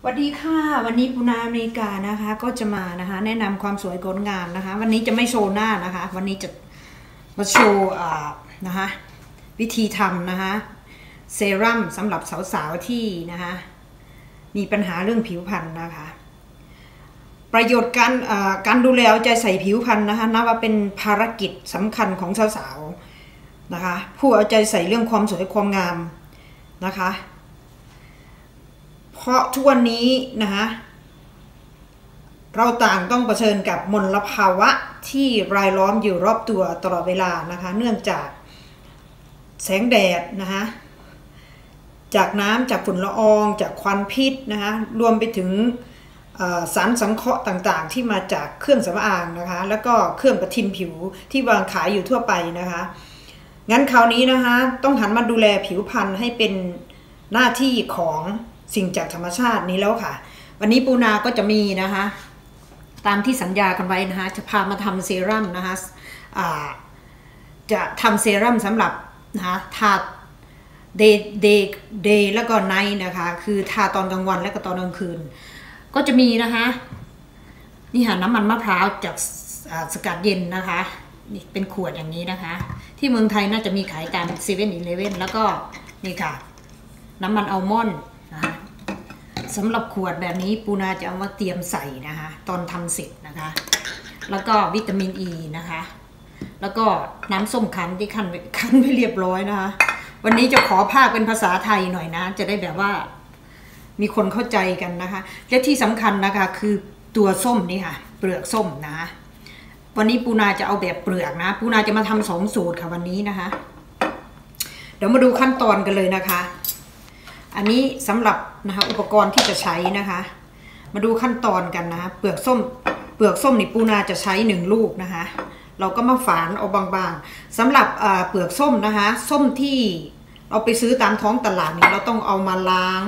วัสดีค่ะวันนี้ปูนาอเมริกานะคะก็จะมานะคะแนะนำความสวยงดงามนะคะวันนี้จะไม่โชว์หน้านะคะวันนี้จะมาโชว์นะคะวิธีทำนะคะเซรั่มสำหรับสาวๆที่นะคะมีปัญหาเรื่องผิวพรรณนะคะประโยชน์การดูแลเอาใจใส่ผิวพรรณนะคะนับว่าเป็นภารกิจสำคัญของสาวๆนะคะผู้เอาใจใส่เรื่องความสวยความงามนะคะเพราะทุกวันนี้นะคะเราต่างต้องเผชิญกับมลภาวะที่รายล้อมอยู่รอบตัวตลอดเวลานะคะเนื่องจากแสงแดดนะคะจากน้ำจากฝุ่นละอองจากควันพิษนะคะรวมไปถึงสารสังเคราะห์ต่างๆที่มาจากเครื่องสำอางนะคะแล้วก็เครื่องประทินผิวที่วางขายอยู่ทั่วไปนะคะงั้นคราวนี้นะคะต้องหันมาดูแลผิวพรรณให้เป็นหน้าที่ของสิ่งจากธรรมชาตินี้แล้วค่ะวันนี้ปูนาก็จะมีนะคะตามที่สัญญากันไว้นะคะจะพามาทำเซรั่มนะคะจะทำเซรั่มสำหรับนะคะทาเดย์แล้วก็ไนท์นะคะคือทาตอนกลางวันและก็ตอนกลางคืนก็จะมีนะคะนี่ค่ะน้ำมันมะพร้าวจากสกัดเย็นนะคะนี่เป็นขวดอย่างนี้นะคะที่เมืองไทยน่าจะมีขายตามเซเว่นอีเลฟเว่นแล้วก็นี่ค่ะน้ำมันอัลมอนด์นะคะสำหรับขวดแบบนี้ปูนาจะเอามาเตรียมใส่นะคะตอนทำเสร็จนะคะแล้วก็วิตามินอีนะคะแล้วก็น้ำส้มคั้นที่คั้นไว้เรียบร้อยนะคะวันนี้จะขอภาคเป็นภาษาไทยหน่อยนะจะได้แบบว่ามีคนเข้าใจกันนะคะและที่สำคัญนะคะคือตัวส้มนี่ค่ะเปลือกส้มนะคะวันนี้ปูนาจะเอาแบบเปลือกนะปูนาจะมาทำ2 สูตรค่ะวันนี้นะคะเดี๋ยวมาดูขั้นตอนกันเลยนะคะอันนี้สำหรับนะคะอุปกรณ์ที่จะใช้นะคะมาดูขั้นตอนกันนะคะเปลือกส้มนี่ปูนาจะใช้1 ลูกนะคะเราก็มาฝานเอาบางๆสำหรับเปลือกส้มนะคะส้มที่เราไปซื้อตามท้องตลาดนี่เราต้องเอามาล้าง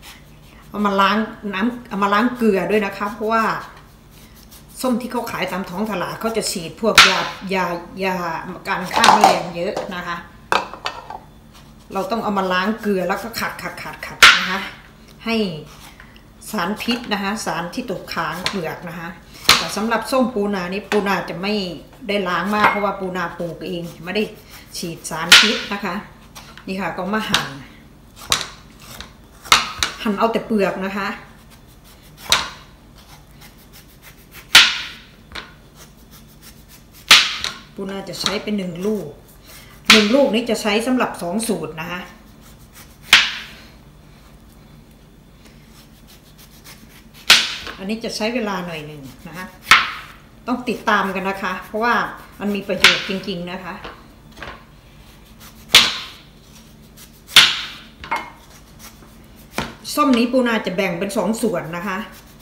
เกลือด้วยนะคะเพราะว่าส้มที่เขาขายตามท้องตลาดเขาจะฉีดพวกยาการฆ่าแมลงเยอะนะคะเราต้องเอามาล้างเกลือแล้วก็ขัดนะคะให้สารพิษนะคะสารที่ตกค้างเปลือกนะคะแต่สำหรับส้มปูนานี่ปูนาจะไม่ได้ล้างมากเพราะว่าปูนาปลูกเองไม่ได้ฉีดสารพิษนะคะนี่ค่ะก็มาหั่นเอาแต่เปลือกนะคะปูนาจะใช้เป็น1 ลูกนี้จะใช้สำหรับ2 สูตรนะคะอันนี้จะใช้เวลาหน่อยหนึ่งนะคะต้องติดตามกันนะคะเพราะว่ามันมีประโยชน์จริงๆนะคะส้มนี้ปูนาจะแบ่งเป็น2 ส่วนนะคะ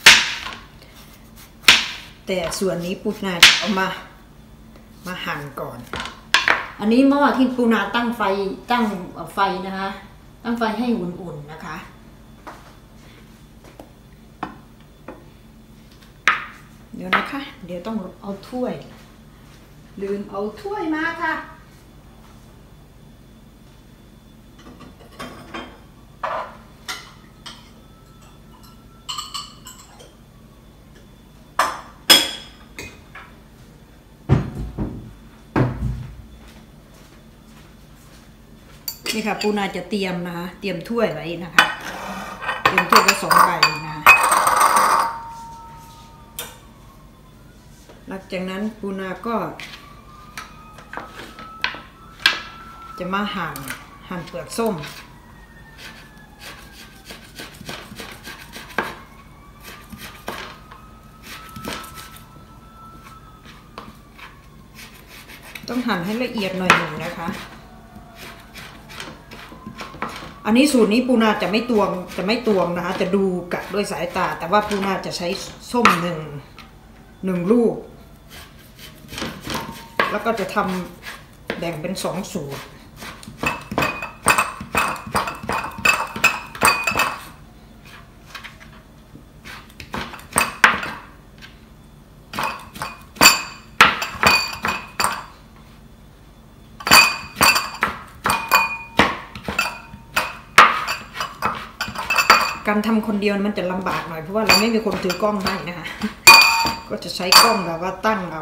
แต่ส่วนนี้ปูนาจะเอามาหั่นก่อนอันนี้หม้อที่ปูนาตั้งไฟนะคะตั้งไฟให้อุ่นๆนะคะเดี๋ยวนะคะเดี๋ยวต้องเอาถ้วยลืมเอาถ้วยมาค่ะนี่ค่ะปูนาจะเตรียมนะคะเตรียมถ้วยไว้นะคะเตรียมถ้วยไว้2 ใบนะหลังจากนั้นปูนาก็จะมาหั่นเปลือกส้มต้องหั่นให้ละเอียดหน่อยหนึ่งนะคะอันนี้สูตรนี้ปูนาจะไม่ตวงนะคะจะดูกัดด้วยสายตาแต่ว่าปูนาจะใช้ส้มหนึ่งลูกแล้วก็จะทำแบ่งเป็น2 สูตรการทำคนเดียวมันจะลำบากหน่อยเพราะว่าเราไม่มีคนถือกล้องให้นะคะก็จะใช้กล้องแบบว่าตั้งเอา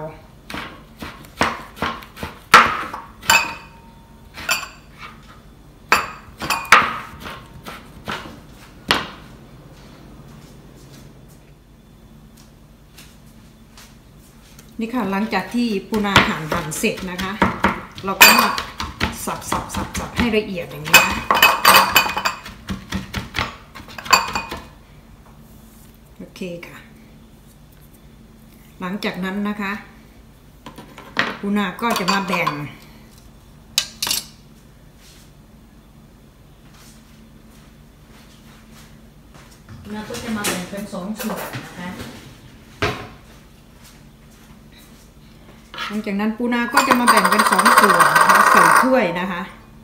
นี่ค่ะหลังจากที่ปูนาหั่นเสร็จนะคะเราก็มาสับให้ละเอียดอย่างนี้นะโอเคค่ะหลังจากนั้นนะคะปูนาก็จะมาแบ่งปูนาก็จะมาแบ่งเป็น2 ส่วนนะคะหลังจากนั้นปูนาก็จะมาแบ่งเป็น2 ส่วนใส่ถ้วยนะคะ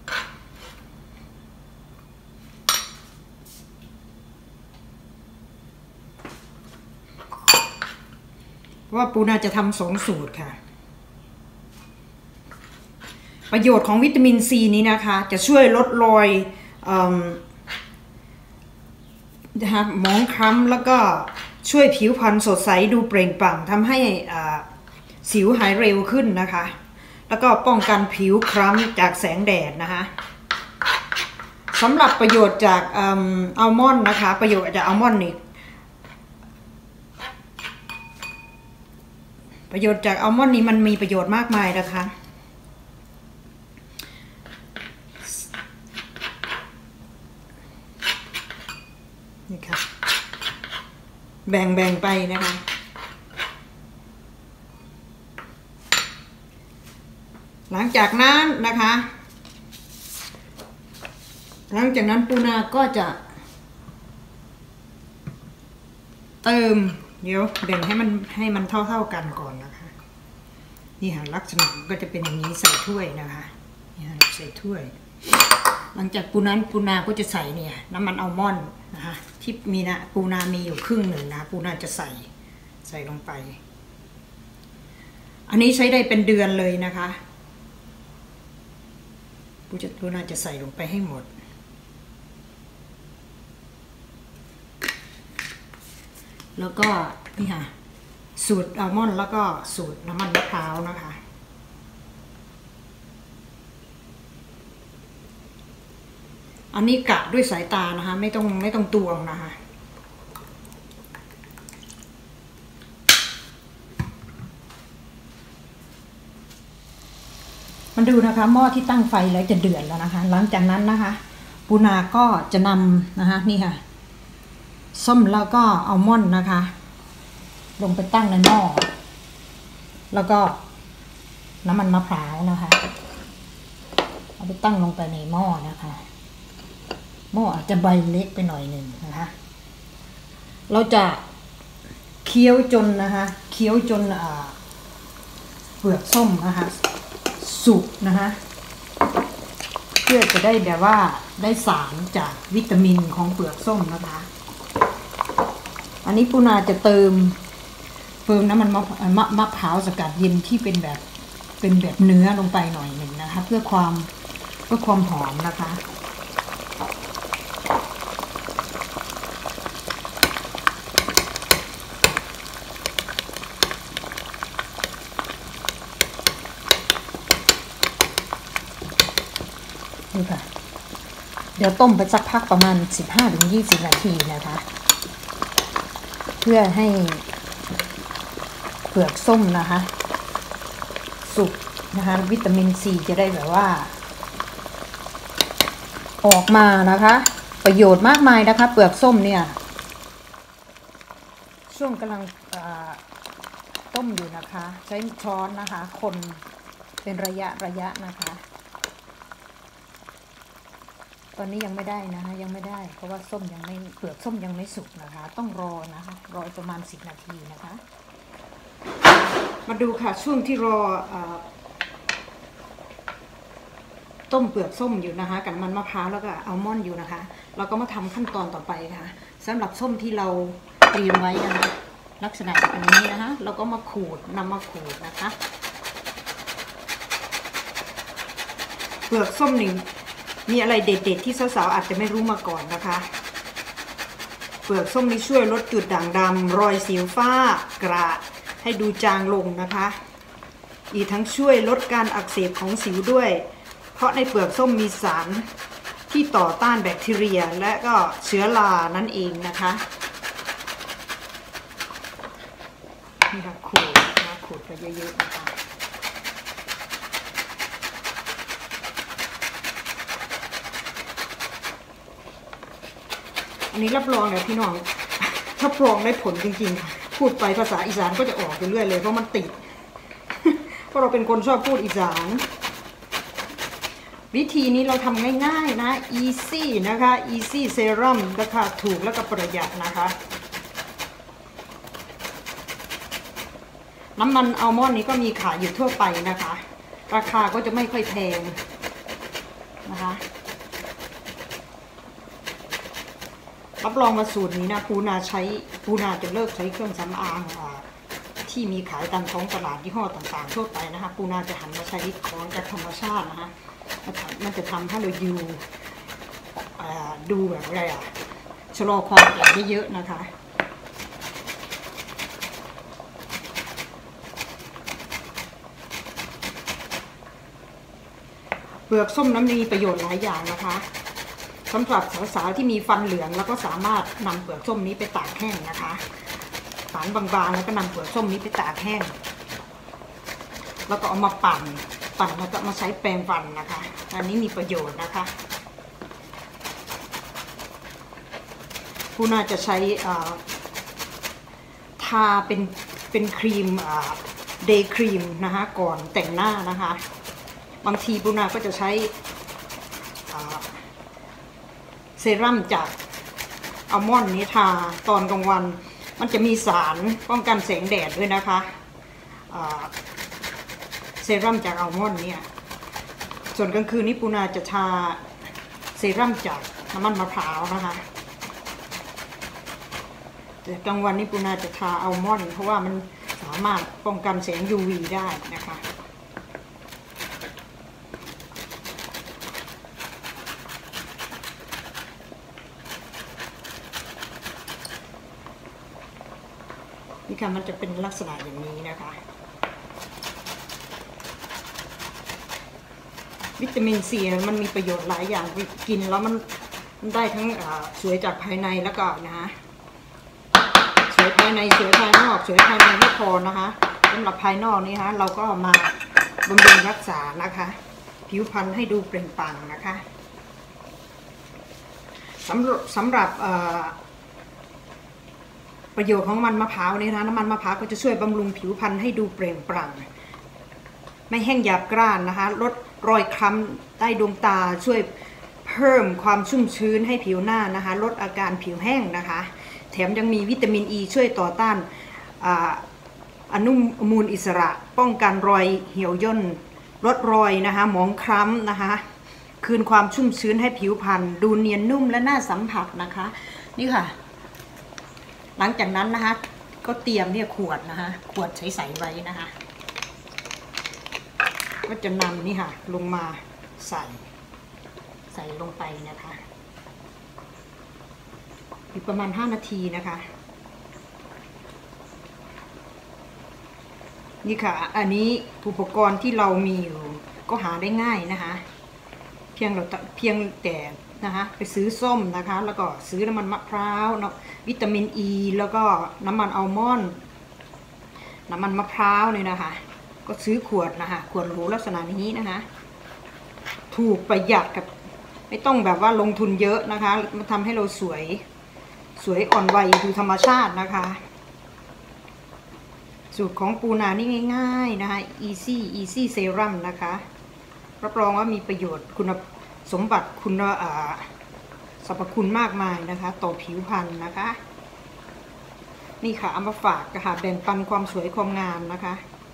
ว่าปูนาจะทำ2 สูตรค่ะประโยชน์ของวิตามินซีนี้นะคะจะช่วยลดรอยนะคะหมองคล้ำแล้วก็ช่วยผิวพรรณสดใสดูเปล่งปลั่งทำให้สิวหายเร็วขึ้นนะคะแล้วก็ป้องกันผิวคล้ำจากแสงแดดนะคะสำหรับประโยชน์จากอัลมอนด์นะคะประโยชน์จากอัลมอนด์นี่ประโยชน์จากอัลมอนด์นี้มันมีประโยชน์มากมายนะคะนี่ค่ะแบ่งไปนะคะหลังจากนั้นนะคะหลังจากนั้นปูนาก็จะเติมเดี๋ยวแบ่งให้มันเท่ากันก่อนนะคะนี่ค่ะลักษณะก็จะเป็นอย่างนี้ใส่ถ้วยนะคะนี่ค่ะใส่ถ้วยหลังจากปูนาก็จะใส่เนี่ยน้ำมันอัลมอนด์นะคะที่มีนะปูนามีอยู่ครึ่งหนึ่งนะปูนาจะใส่ลงไปอันนี้ใช้ได้เป็นเดือนเลยนะคะปูนาจะใส่ลงไปให้หมดแล้วก็นี่ค่ะสูตรอัลมอนด์แล้วก็สูตรน้ำมันมะพร้าวนะคะอันนี้กะด้วยสายตานะคะไม่ต้องตวงนะคะมันดูนะคะหม้อที่ตั้งไฟแล้วจะเดือดแล้วนะคะหลังจากนั้นนะคะปูนาก็จะนำนะคะนี่ค่ะส้มแล้วก็อัลมอนด์นะคะลงไปตั้งในหม้อแล้วก็น้ำมันมะพร้าวนะคะเอาไปตั้งลงไปในหม้อนะคะหม้ออาจจะใบเล็กไปหน่อยหนึ่งนะคะเราจะเคี้ยวจนนะคะเคี้ยวจนเปลือกส้มนะคะสุกนะคะเพื่อจะได้แบบว่าได้สารจากวิตามินของเปลือกส้มนะคะอันนี้ปูนาจะเติมน้ำมันมะพร้าวสกัดเย็นที่เป็นแบบเนื้อลงไปหน่อยหนึ่งนะคะเพื่อความหอมนะคะนี่ค่ะเดี๋ยวต้มไปสักพักประมาณ 15-20 นาทีนะคะเพื่อให้เปลือกส้มนะคะสุกนะคะวิตามินซีจะได้แบบว่าออกมานะคะประโยชน์มากมายนะคะเปลือกส้มเนี่ยช่วงกำลังต้มอยู่นะคะใช้ช้อนนะคะคนเป็นระยะนะคะตอนนี้ยังไม่ได้นะคะยังไม่ได้เพราะว่าส้มยังไม่เปลือกส้มยังไม่สุกนะคะต้องรอนะคะรอประมาณ10 นาทีนะคะมาดูค่ะช่วงที่รอต้มเปลือกส้มอยู่นะคะกับมันมะพร้าวแล้วก็อัลมอนด์อยู่นะคะเราก็มาทำขั้นตอนต่อไปค่ะสำหรับส้มที่เราเตรียมไว้นะคะลักษณะแบบนี้นะคะเราก็มานำมาขูดนะคะเปลือกส้มนี่มีอะไรเด็ดๆที่สาวๆอาจจะไม่รู้มาก่อนนะคะปลือกส้มนี้ช่วยลดจุดด่างดำรอยสิวฝ้ากระให้ดูจางลงนะคะอีกทั้งช่วยลดการอักเสบของสิวด้วยเพราะในเปลือกส้มมีสารที่ต่อต้านแบคทีเรียและก็เชื้อรานั่นเองนะคะนี่ค่ะขูดนะขูดไปเยอะๆนะคะอันนี้รับรองเลยพี่น้องรับรองได้ผลจริงๆค่ะพูดไปภาษาอีสานก็จะออกไปเรื่อยเลยเพราะมันติดเพราะเราเป็นคนชอบพูดอีสานวิธีนี้เราทำง่ายๆนะ easy นะคะ easy serum ราคาถูกแล้วก็ประหยัดนะคะน้ำมันอัลมอนด์นี้ก็มีขายอยู่ทั่วไปนะคะราคาก็จะไม่ค่อยแพงนะคะรับรองว่าสูตรนี้นะปูนาจะเลิกใช้เครื่องสำอางที่มีขายตามท้องตลาดยี่ห้อต่างๆทั่วไปนะคะปูนาจะหันมาใช้ของจากธรรมชาตินะคะมันจะทำให้เราดูแบบอะไรชะลอความแก่ได้เยอะนะคะเปลือกส้มน้ำมีประโยชน์หลายอย่างนะคะสำหรับสาวๆที่มีฟันเหลืองแล้วก็สามารถนำเปลือกส้มนี้ไปตากแห้งนะคะฝานบางๆแล้วก็นำเปลือกส้มนี้ไปตากแห้งแล้วก็เอามาปั่นแล้วก็มาใช้แปรงฟันนะคะอันนี้มีประโยชน์นะคะผู้น่าจะใช้ทาเป็นครีมเดย์ครีมนะคะก่อนแต่งหน้านะคะบางทีปูนาก็จะใช้เซรั่มจากอัลมอนด์นี้ทาตอนกลางวันมันจะมีสารป้องกันแสงแดดด้วยนะคะเซรั่มจากอัลมอนด์เนี่ยส่วนกลางคืนนี้ปูนาจะทาเซรั่มจากน้ำมันมะพร้าวนะคะแต่กลางวันนี้ปูนาจะทาอัลมอนด์เพราะว่ามันสามารถป้องกันแสง UV ได้นะคะนี่ค่ะมันจะเป็นลักษณะอย่างนี้นะคะวิตามินซีมันมีประโยชน์หลายอย่างกินแล้วมันได้ทั้งสวยจากภายในแล้วก็นะสวยภายในสวยภายนอกสวยภายในไม่พอนะคะสำหรับภายนอกนี่ฮะเราก็มาบำรุงรักษานะคะผิวพรรณให้ดูเปล่งปลั่งนะคะสำหรับประโยชน์ของมันมะพร้าวนี่นะน้ำมันมะพร้าวก็จะช่วยบำรุงผิวพรรณให้ดูเปล่งปลั่งไม่แห้งหยาบกร้านนะคะลดรอยคล้ำใต้ดวงตาช่วยเพิ่มความชุ่มชื้นให้ผิวหน้านะคะลดอาการผิวแห้งนะคะแถมยังมีวิตามินอีช่วยต่อต้านอนุมูลอิสระป้องกันรอยเหี่ยวย่นลดรอยนะคะหมองคล้ำนะคะคืนความชุ่มชื้นให้ผิวพรรณดูเนียนนุ่มและน่าสัมผัสนะคะนี่ค่ะหลังจากนั้นนะคะก็เตรียมเนี่ยขวดนะคะขวดใสๆไว้นะคะก็จะนำนี่ค่ะลงมาใส่ลงไปนะคะอีกประมาณ5 นาทีนะคะนี่ค่ะอันนี้อุปกรณ์ที่เรามีอยู่ก็หาได้ง่ายนะคะเพียงแต่นะคะไปซื้อส้มนะคะแล้วก็ซื้อน้ำมันมะพร้าววิตามินอีแล้วก็น้ำมันอัลมอนด์น้ำมันมะพร้าวเนี่ยนะคะก็ซื้อขวดนะคะขวดโหลลักษณะนี้นะคะถูกประหยัดกับไม่ต้องแบบว่าลงทุนเยอะนะคะมันทำให้เราสวยอ่อนวัยดูธรรมชาตินะคะสูตรของปูนานี่ง่ายๆนะคะ easy serum นะคะรับรองว่ามีประโยชน์คุณสมบัติคุณสรรพคุณมากมายนะคะต่อผิวพรรณนะคะนี่ค่ะเอามาฝากค่ะแบ่งปันความสวยความงามนะคะ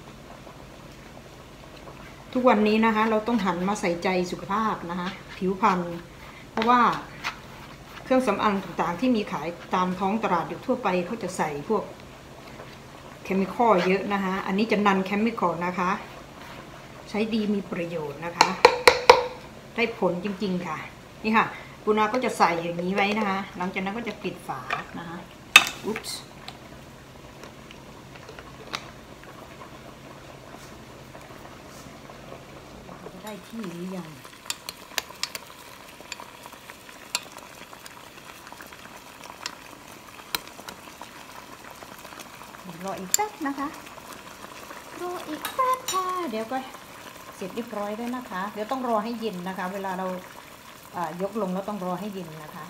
ทุกวันนี้นะคะเราต้องหันมาใส่ใจสุขภาพนะคะผิวพรรณเพราะว่าเครื่องสำอางต่างๆที่มีขายตามท้องตลาดอยู่ทั่วไปเขาจะใส่พวกเคมีคอลเยอะนะคะอันนี้จะนันเคมีคอลนะคะใช้ดีมีประโยชน์นะคะได้ผลจริงๆค่ะนี่ค่ะปูนาก็จะใส่อย่างนี้ไว้นะคะหลังจากนั้นก็จะปิดฝานะคะอุ๊ปส์จะได้ที่หรือยังรออีกแป๊บนะคะรออีกแป๊บค่ะเดี๋ยวก็เสร็จเรียบร้อยแล้วนะคะเดี๋ยวต้องรอให้เย็นนะคะเวลาเรายกลงแล้วต้องรอให้เย็นนะคะ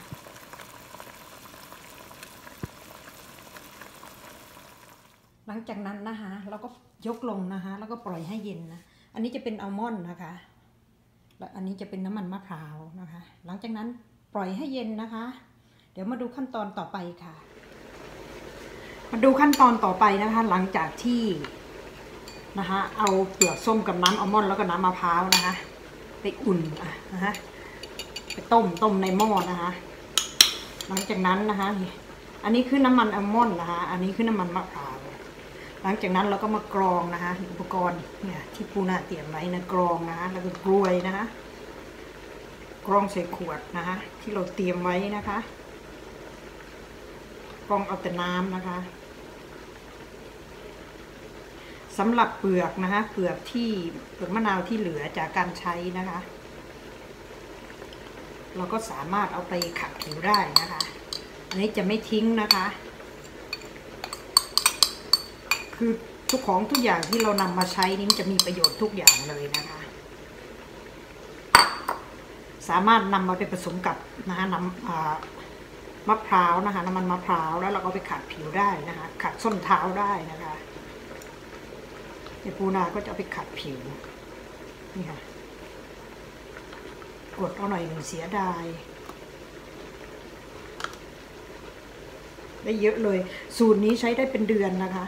หลังจากนั้นนะคะเราก็ยกลงนะคะแล้วก็ปล่อยให้เย็นนะอันนี้จะเป็นอัลมอนด์นะคะและอันนี้จะเป็นน้ำมันมะพร้าวนะคะหลังจากนั้นปล่อยให้เย็นนะคะเดี๋ยวมาดูขั้นตอนต่อไปค่ะมาดูขั้นตอนต่อไปนะคะหลังจากที่นะคะเอาเปลือกส้มกับน้ำอัลมอนด์แล้วก็น้ำมะพร้าวนะคะไปอุ่นนะคะไปต้มในหม้อนะคะหลังจากนั้นนะคะอันนี้คือน้ำมันอัลมอนด์นะคะอันนี้คือน้ำมันมะพร้าวหลังจากนั้นเราก็มากรองนะคะอุปกรณ์เนี่ยที่ปูนาเตรียมไว้นะกรองนะคะแล้วก็กรวยนะคะกรองใส่ขวดนะคะที่เราเตรียมไว้นะคะกรองเอาแต่น้ำนะคะสำหรับเปลือกนะคะเปลือกมะนาวที่เหลือจากการใช้นะคะเราก็สามารถเอาไปขัดผิวได้นะคะอันนี้จะไม่ทิ้งนะคะคือทุกอย่างที่เรานำมาใช้นี้จะมีประโยชน์ทุกอย่างเลยนะคะสามารถนำมาไปผสมกับนะคะน้ำมะพร้าวนะคะน้ำมันมะพร้าวแล้วเราก็ไปขัดผิวได้นะคะขัดส้นเท้าได้นะคะปูนาก็จะเอาไปขัดผิวนี่ค่ะกดเอาหน่อยหนึ่งเสียดายได้เยอะเลยสูตรนี้ใช้ได้เป็นเดือนนะคะ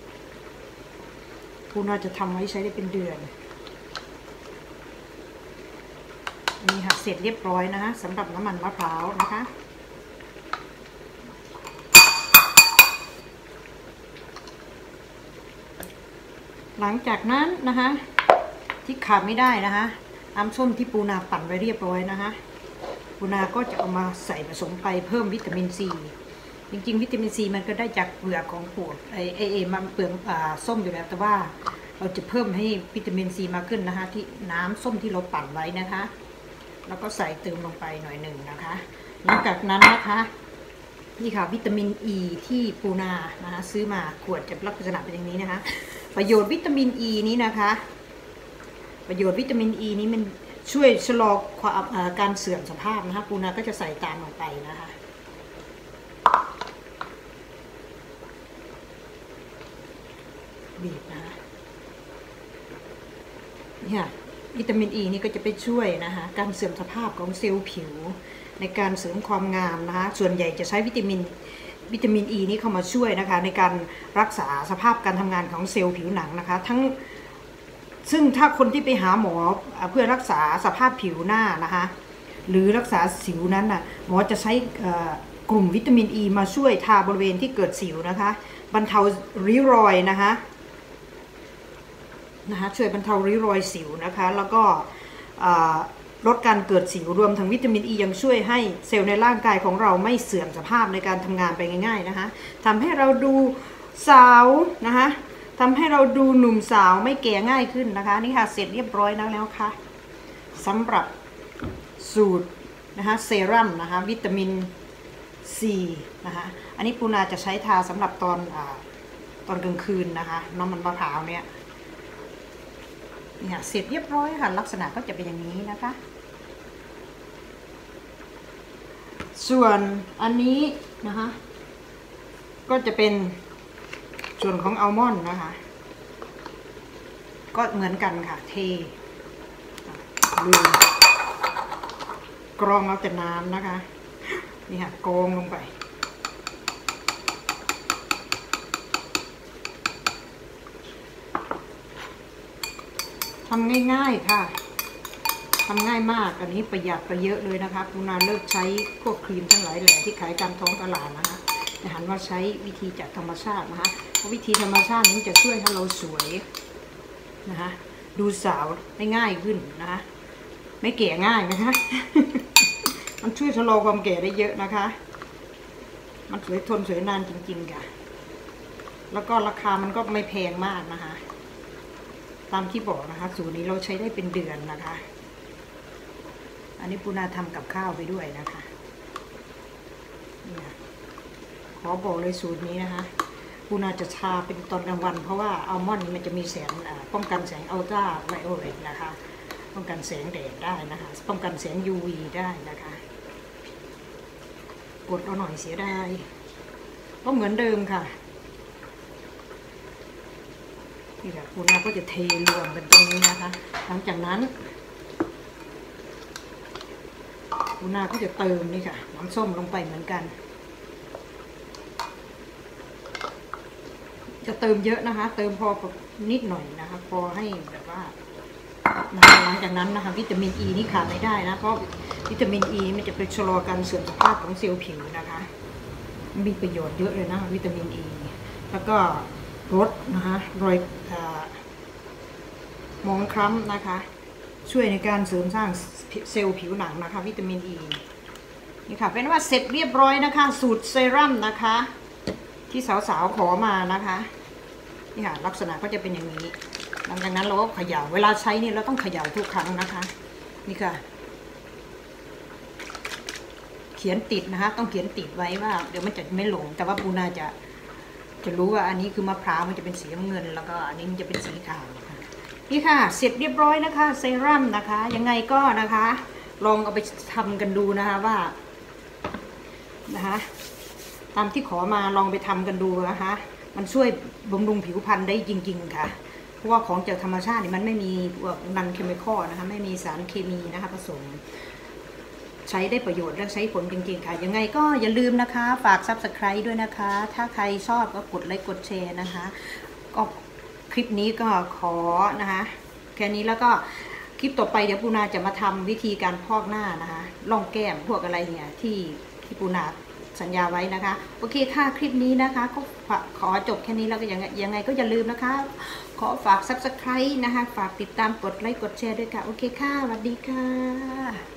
ปูนาจะทำไว้ใช้ได้เป็นเดือนนี่ค่ะเสร็จเรียบร้อยนะคะสำหรับน้ำมันมะพร้าวนะคะหลังจากนั้นนะคะที่ขาดไม่ได้นะคะน้ำส้มที่ปูนาปั่นไว้เรียบร้อยนะคะปูนาก็จะเอามาใส่ผสมไปเพิ่มวิตามินซีจริงๆวิตามินซีมันก็ได้จากเปลือกของปูมันเปลือกส้มอยู่แล้วแต่ว่าเราจะเพิ่มให้วิตามินซีมากขึ้นนะคะที่น้ำส้มที่เราปั่นไว้นะคะแล้วก็ใส่เติมลงไปหน่อยหนึ่งนะคะหลังจากนั้นนะคะนี่ค่ะวิตามินอีที่ปูนานะคะซื้อมาขวดจะลักษณะเป็นอย่างนี้นะคะประโยชน์วิตามินอีนี้นะคะประโยชน์วิตามินอีนี้มันช่วยชะลอความการเสื่อมสภาพนะคะปูนาก็จะใส่ตามลงไปนะคะบีบนะคะเนี่ยวิตามินอีนี่ก็จะไปช่วยนะคะการเสื่อมสภาพของเซลล์ผิวในการเสริมความงามนะคะส่วนใหญ่จะใช้วิตามินอีนี้เข้ามาช่วยนะคะในการรักษาสภาพการทำงานของเซลล์ผิวหนังนะคะซึ่งถ้าคนที่ไปหาหมอเพื่อรักษาสภาพผิวหน้านะคะหรือรักษาสิวนั้นน่ะหมอจะใช้กลุ่มวิตามินอีมาช่วยทาบริเวณที่เกิดสิวนะคะบรรเทาริ้วรอยนะคะช่วยบรรเทาริ้วรอยสิวนะคะแล้วก็ลดการเกิดสิวรวมทั้งวิตามินอียังช่วยให้เซลล์ในร่างกายของเราไม่เสื่อมสภาพในการทำงานไปง่ายๆนะคะทำให้เราดูสาวนะคะทำให้เราดูหนุ่มสาวไม่แก่ง่ายขึ้นนะคะนี่ค่ะเสร็จเรียบร้อยแล้วค่ะสำหรับสูตรนะคะเซรั่มนะคะวิตามินซีนะคะอันนี้ปูนาจะใช้ทาสำหรับตอนกลางคืนนะคะน้ำมันมะพร้าวเนี่ยเสร็จเรียบร้อยค่ะลักษณะก็จะเป็นอย่างนี้นะคะส่วนอันนี้นะคะก็จะเป็นส่วนของอัลมอนด์นะคะก็เหมือนกันค่ะเทลืมกรองเอาแต่น้ำนะคะนี่ค่ะกรองลงไปทำง่ายๆค่ะทำง่ายมากอันนี้ประหยัดไปเยอะเลยนะคะปูนาเลิกใช้พวกครีมทั้งหลายแหล่ที่ขายตามท้องตลาดนะคะหันมาใช้วิธีจากธรรมชาตินะคะเพราะวิธีธรรมชาตินี้จะช่วยให้เราสวยนะคะดูสาวได้ง่ายขึ้นนะคะไม่แก่ง่ายนะคะมันช่วยชะลอความแก่ได้เยอะนะคะมันสวยทนสวยนานจริงๆค่ะแล้วก็ราคามันก็ไม่แพงมากนะคะตามที่บอกนะคะสูตรนี้เราใช้ได้เป็นเดือนนะคะอันนี้ปูนาทำกับข้าวไปด้วยนะคะนี่ขอบอกเลยสูตรนี้นะคะปูนาจะทาเป็นตอนกลางวันเพราะว่าอัลมอนด์มันจะมีแสงป้องกันแสงอัลตราไวโอเลตนะคะป้องกันแสงแดดได้นะคะป้องกันแสง UV ได้นะคะกดเอาหน่อยเสียดายก็เหมือนเดิมค่ะนี่แหละปูนาก็จะเทรวมกันตรงนี้นะคะหลังจากนั้นปูนาก็จะเติมนี่ค่ะน้ำส้มลงไปเหมือนกันจะเติมเยอะนะคะเติมพอนิดหน่อยนะคะพอให้แบบว่าหลังจากนั้นนะคะวิตามินอ e ีนี่ขาดไม่ได้นะเพราะวิตามินอ e มันจะไปชะลอการเสื่อมสภาพของเซลล์ผิวนะคะมีประโยชน์เยอะเลยนะวิตามินอ e แล้วก็ลดนะคะรอยหมองคล้ำนะคะช่วยในการเสริมสร้างเซลล์ผิวหนังนะคะวิตามินอ e นี่ค่ะเป็นว่าเสร็จเรียบร้อยนะคะสูตรเซรั่มนะคะที่สาวๆขอมานะคะนี่ค่ะลักษณะก็จะเป็นอย่างนี้หลังจากนั้นเราก็เขย่าเวลาใช้นี่เราต้องเขย่าทุกครั้งนะคะนี่ค่ะเขียนติดนะคะต้องเขียนติดไว้ว่าเดี๋ยวมันจะไม่หลงแต่ว่าปูนาจะรู้ว่าอันนี้คือมะพร้าวมันจะเป็นสีน้ำเงินแล้วก็อันนี้มันจะเป็นสีขาวนะคะนี่ค่ะเสร็จเรียบร้อยนะคะเซรั่มนะคะยังไงก็นะคะลองเอาไปทำกันดูนะคะว่านะคะตามที่ขอมาลองไปทำกันดูนะคะมันช่วยบำรุงผิวพรรณได้จริงๆค่ะเพราะว่าของจากธรรมชาตินี่มันไม่มีพวกนันเคมีคอลนะคะไม่มีสารเคมีนะคะผสมใช้ได้ประโยชน์และใช้ผลจริงๆค่ะยังไงก็อย่าลืมนะคะฝาก Subscribe ด้วยนะคะถ้าใครชอบก็กดไลค์กดแชร์นะคะก็คลิปนี้ก็ขอนะคะแค่นี้แล้วก็คลิปต่อไปเดี๋ยวปูนาจะมาทำวิธีการพอกหน้านะคะร่องแก้มพวกอะไรเนี่ยที่ปูนาสัญญาไว้นะคะโอเคค่ะคลิปนี้นะคะก็ขอจบแค่นี้แล้วก็ยังไงก็อย่าลืมนะคะขอฝาก Subscribe นะคะฝากติดตามกดไลค์กดแชร์ด้วยค่ะโอเคค่ะสวัสดีค่ะ